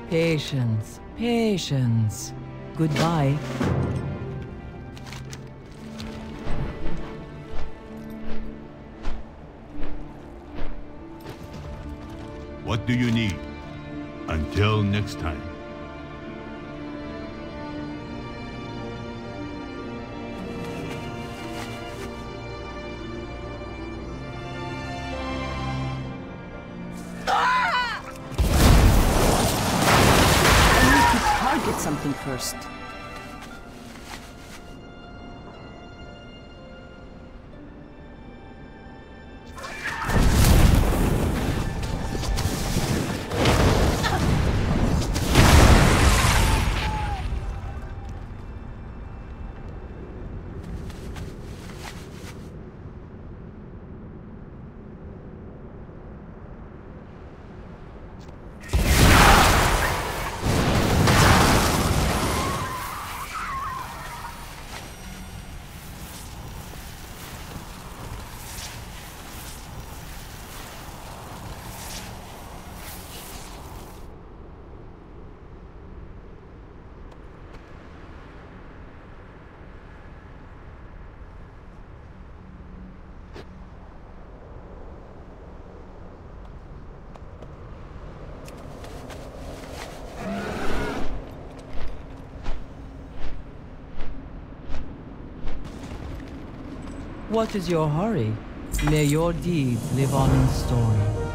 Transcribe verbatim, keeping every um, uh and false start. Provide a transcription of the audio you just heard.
Patience, patience. Goodbye. What do you need? Until next time. Get something first. What is your hurry? May your deeds live on in story.